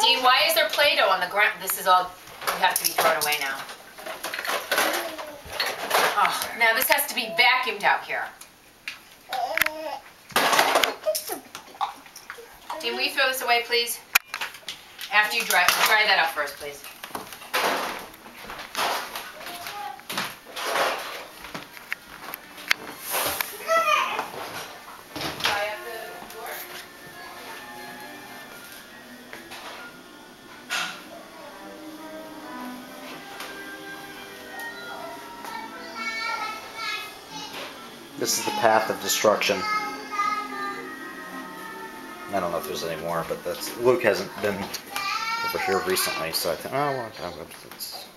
Dean, why is there Play-Doh on the ground? This is all, you have to be thrown away now. Oh, now this has to be vacuumed out here. Dean, will you throw this away, please? After you dry that up first, please. This is the path of destruction. I don't know if there's any more, but Luke hasn't been over here recently, so I think, oh, well, it's